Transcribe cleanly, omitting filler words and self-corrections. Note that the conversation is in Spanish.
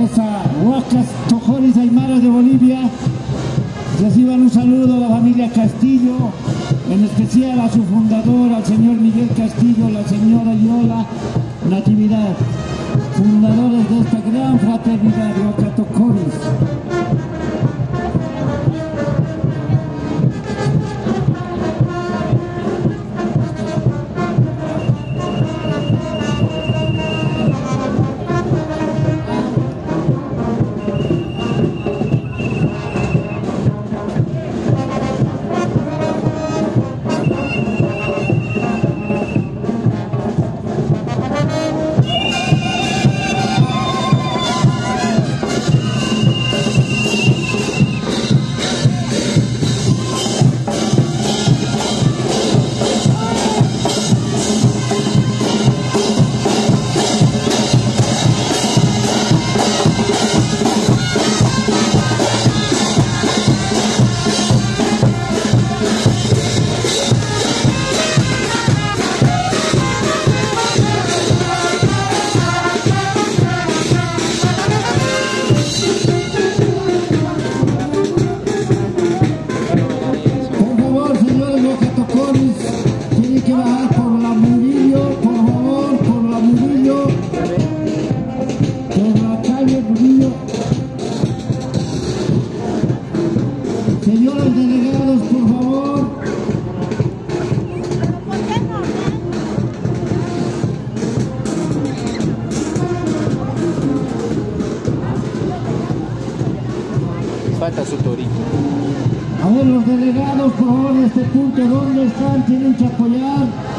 Esa Huacas Tojoris Aymara de Bolivia. Reciban un saludo a la familia Castillo, en especial a su fundador, al señor Miguel Castillo, la señora Yola Natividad, fundadores de esta gran fraternidad de Huacas Tojoris. Señores delegados, por favor. Falta su torito. A ver, los delegados, por favor, de este punto, ¿dónde están? Tienen que apoyar.